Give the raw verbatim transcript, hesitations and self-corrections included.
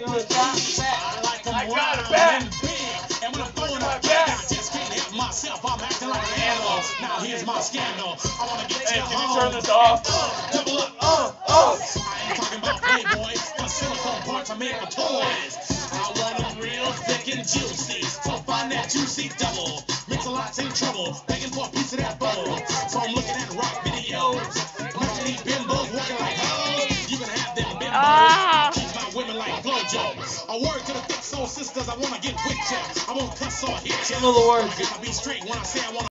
I like them I got it round back. and big. And when I'm throwing it back, I just can't help myself. I'm acting like an animal. Now here's my scandal. I want to get Hey, you can you home. turn this off? Uh, double up. Uh, uh. I ain't talking about Playboy. The silicone parts are made for toys. I want them real thick and juicy. So find that juicy double. Mix a lot's in trouble. Begging for a piece of that bubble. So I'm looking at rock videos. Looking at these bimbos walking like hoes. You can have them bimbos. Ah. Treat my women like Flojo. A word to the thick soul sisters. I want to get with ya. I won't cuss or hit ya. Know the words. I'll be straight when I say I want